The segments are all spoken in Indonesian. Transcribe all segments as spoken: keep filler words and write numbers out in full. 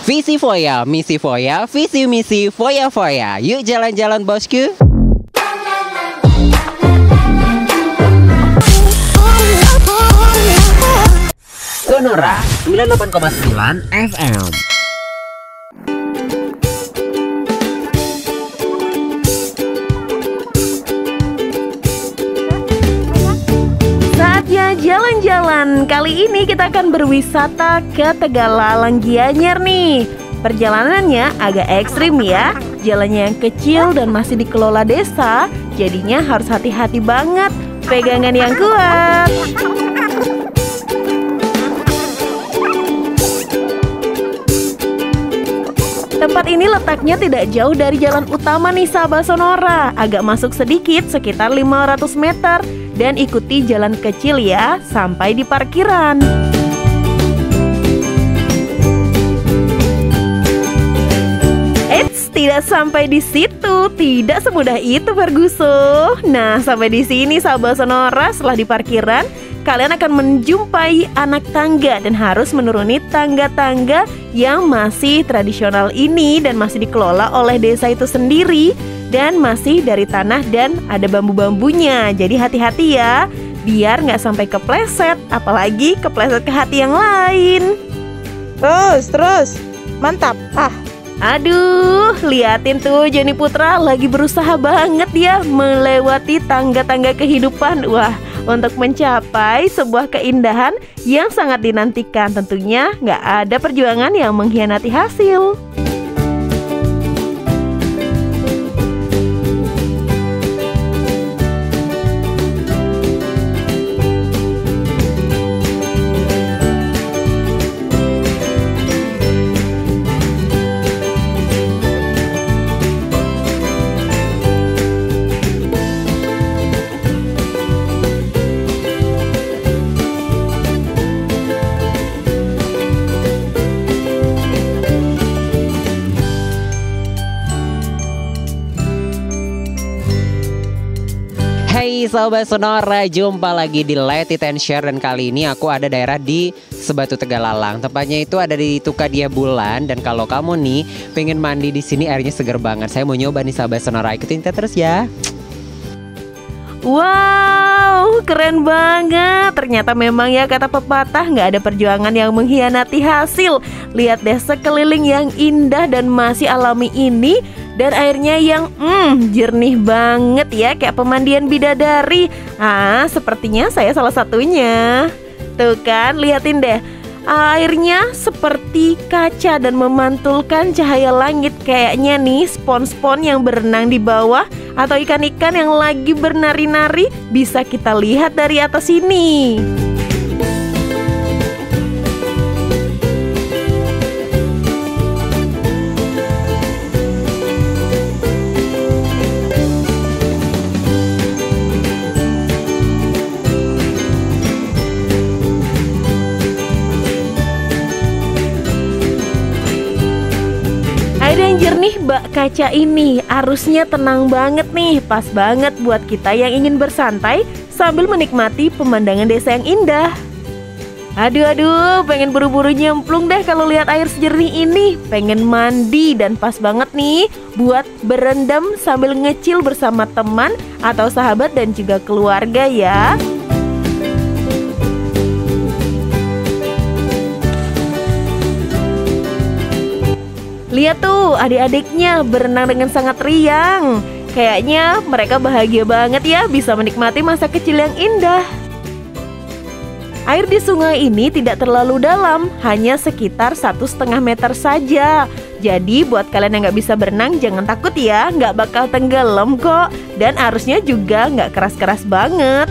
Visi Foya, misi Foya, visi misi Foya Foya. Yuk jalan-jalan bosku. Sonora sembilan puluh delapan koma sembilan F M. Saatnya jalan-jalan. Kali ini kita akan berwisata ke Tegalalang Gianyar nih. Perjalanannya agak ekstrim ya. Jalannya yang kecil dan masih dikelola desa, jadinya harus hati-hati banget. Pegangan yang kuat. Tempat ini letaknya tidak jauh dari jalan utama nih sahabat Sonora. Agak masuk sedikit, sekitar lima ratus meter. Dan ikuti jalan kecil ya, sampai di parkiran. Eits, tidak sampai di situ. Tidak semudah itu Ferguson. Nah, sampai di sini sahabat Sonora, setelah di parkiran, kalian akan menjumpai anak tangga dan harus menuruni tangga-tangga yang masih tradisional ini dan masih dikelola oleh desa itu sendiri dan masih dari tanah dan ada bambu-bambunya. Jadi hati-hati ya, biar nggak sampai kepleset, apalagi kepleset ke hati yang lain. Terus, terus, mantap. Ah, aduh, liatin tuh Joni Putra lagi berusaha banget ya melewati tangga-tangga kehidupan. Wah, untuk mencapai sebuah keindahan yang sangat dinantikan. Tentunya nggak ada perjuangan yang mengkhianati hasil. Hai Sobat Sonora, jumpa lagi di Let It and Share. Dan kali ini aku ada daerah di Sebatu Tegalalang. Tepatnya itu ada di Tukadia Bulan. Dan kalau kamu nih pengen mandi di sini, airnya seger banget. Saya mau nyoba nih Sobat Sonora, ikutin kita terus ya. Wow, keren banget. Ternyata memang ya kata pepatah, nggak ada perjuangan yang mengkhianati hasil. Lihat deh sekeliling yang indah dan masih alami ini. Dan airnya yang mm, jernih banget ya, kayak pemandian bidadari. Ah, sepertinya saya salah satunya. Tuh kan, liatin deh. Airnya seperti kaca dan memantulkan cahaya langit. Kayaknya nih spon-spon yang berenang di bawah atau ikan-ikan yang lagi bernari-nari bisa kita lihat dari atas ini. Air yang jernih bak kaca ini, arusnya tenang banget nih, pas banget buat kita yang ingin bersantai sambil menikmati pemandangan desa yang indah. Aduh aduh, pengen buru-buru nyemplung deh kalau lihat air sejernih ini. Pengen mandi dan pas banget nih buat berendam sambil ngecil bersama teman atau sahabat dan juga keluarga ya. Lihat tuh adik-adiknya berenang dengan sangat riang. Kayaknya mereka bahagia banget ya bisa menikmati masa kecil yang indah. Air di sungai ini tidak terlalu dalam, hanya sekitar satu setengah meter saja. Jadi buat kalian yang nggak bisa berenang jangan takut ya, nggak bakal tenggelam kok. Dan arusnya juga nggak keras-keras banget.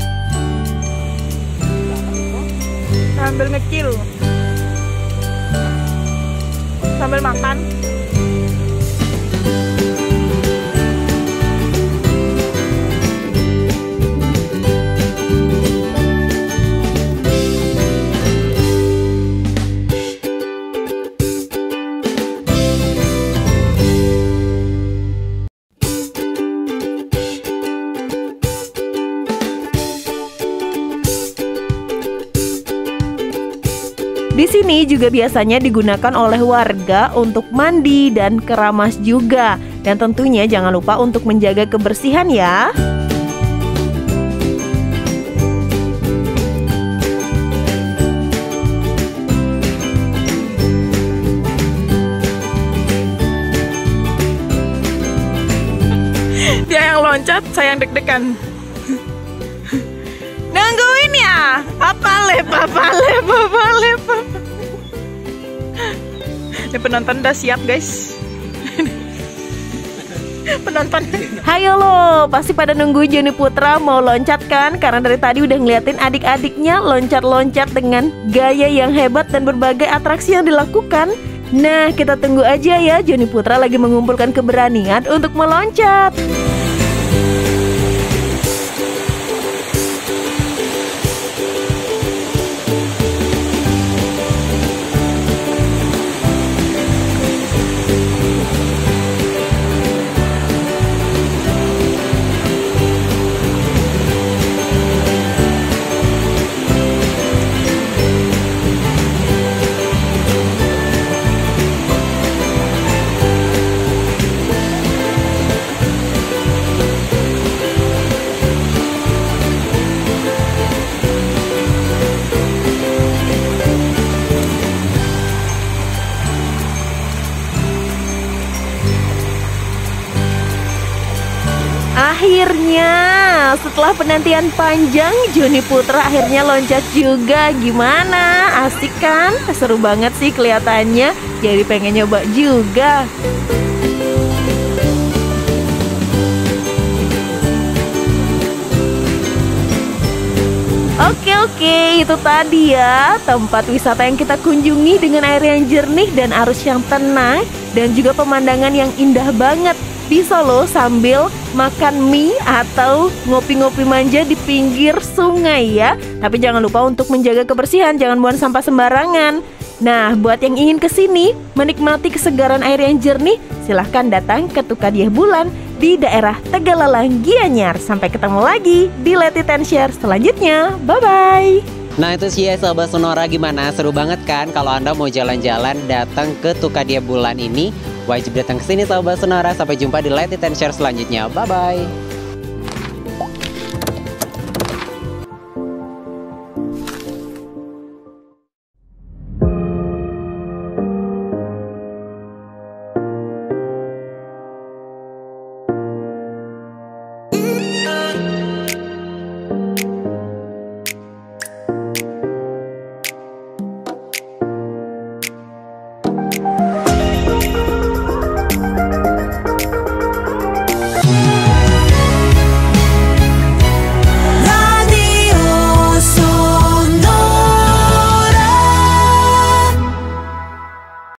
sambil ngecil, sambil makan. Di Di sini juga biasanya digunakan oleh warga untuk mandi dan keramas juga. Dan tentunya jangan lupa untuk menjaga kebersihan ya. Dia yang loncat, saya yang deg-degan. Nungguin ya. Apa lep, apa lep, apa lep. Ini penonton udah siap guys. Penonton. Hayo lo, pasti pada nunggu Joni Putra mau loncat kan? Karena dari tadi udah ngeliatin adik-adiknya loncat-loncat dengan gaya yang hebat dan berbagai atraksi yang dilakukan. Nah, kita tunggu aja ya, Joni Putra lagi mengumpulkan keberanian untuk meloncat. Akhirnya, setelah penantian panjang, Joni Putra akhirnya loncat juga. Gimana? Asik kan? Seru banget sih kelihatannya. Jadi pengen nyoba juga. Oke oke, itu tadi ya tempat wisata yang kita kunjungi dengan air yang jernih dan arus yang tenang. Dan juga pemandangan yang indah banget. Bisa loh sambil makan mie atau ngopi-ngopi manja di pinggir sungai ya. Tapi jangan lupa untuk menjaga kebersihan, jangan buang sampah sembarangan. Nah, buat yang ingin kesini menikmati kesegaran air yang jernih, silahkan datang ke Tukadiah Bulan di daerah Tegalalang, Gianyar. Sampai ketemu lagi di Let It and Share selanjutnya. Bye-bye. Nah itu sih ya Sobat Sonora, gimana? Seru banget kan? Kalau Anda mau jalan-jalan datang ke Tukadiah Bulan ini, wajib datang ke sini Sobat Sonora. Sampai jumpa di Let It and Share selanjutnya. Bye-bye.